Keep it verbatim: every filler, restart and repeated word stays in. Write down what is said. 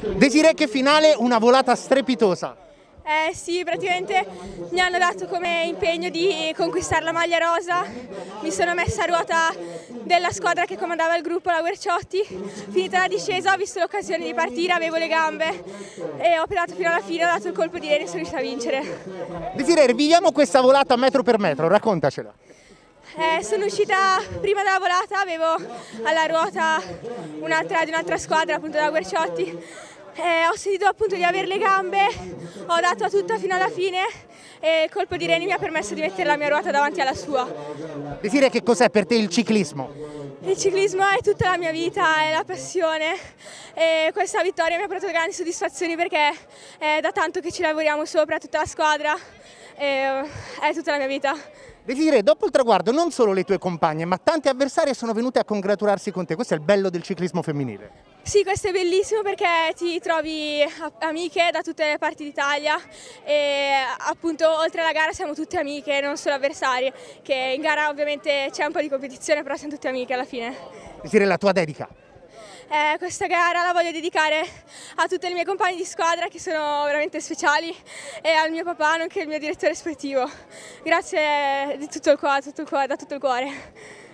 Desiree, che finale, una volata strepitosa. Eh sì, praticamente mi hanno dato come impegno di conquistare la maglia rosa, mi sono messa a ruota della squadra che comandava il gruppo, la Guerciotti, finita la discesa ho visto l'occasione di partire, avevo le gambe e ho pedato fino alla fine, ho dato il colpo di rene e sono riuscita a vincere. Desiree, riviviamo questa volata metro per metro, raccontacela. Eh, sono uscita prima della volata, avevo alla ruota un'altra di un'altra squadra, appunto della Guerciotti. Eh, ho sentito appunto di avere le gambe, ho dato a tutta fino alla fine e il colpo di reni mi ha permesso di mettere la mia ruota davanti alla sua. Desiree, che cos'è per te il ciclismo? Il ciclismo è tutta la mia vita, è la passione e questa vittoria mi ha portato grandi soddisfazioni perché è da tanto che ci lavoriamo sopra, tutta la squadra, e è tutta la mia vita. Desiree, dopo il traguardo non solo le tue compagne ma tante avversarie sono venute a congratularsi con te, questo è il bello del ciclismo femminile. Sì, questo è bellissimo perché ti trovi amiche da tutte le parti d'Italia e appunto oltre alla gara siamo tutte amiche, non solo avversarie, che in gara ovviamente c'è un po' di competizione però siamo tutte amiche alla fine. Desiree, la tua dedica? Eh, questa gara la voglio dedicare a tutte le mie compagne di squadra che sono veramente speciali e al mio papà, nonché il mio direttore sportivo. Grazie di tutto il cuore, tutto il cuore, da tutto il cuore.